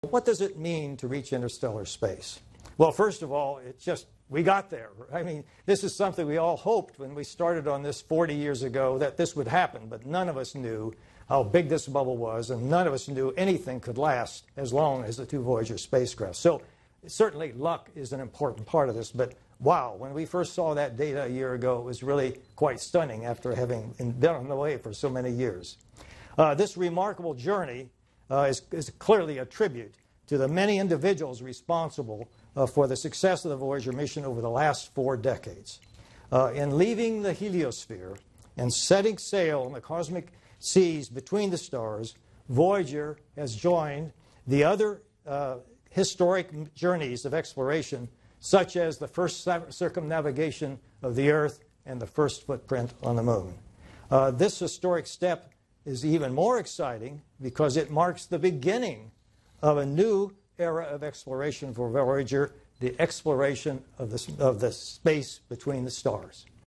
What does it mean to reach interstellar space? Well, first of all, we got there. I mean, this is something we all hoped when we started on this 40 years ago that this would happen, but none of us knew how big this bubble was, and none of us knew anything could last as long as the two Voyager spacecraft. So certainly luck is an important part of this, but wow, when we first saw that data a year ago, it was really quite stunning after having been on the way for so many years. This remarkable journey is clearly a tribute to the many individuals responsible for the success of the Voyager mission over the last 4 decades. In leaving the heliosphere and setting sail on the cosmic seas between the stars, Voyager has joined the other historic journeys of exploration, such as the first circumnavigation of the Earth and the first footprint on the Moon. This historic step is even more exciting because it marks the beginning of a new era of exploration for Voyager, the exploration of the space between the stars.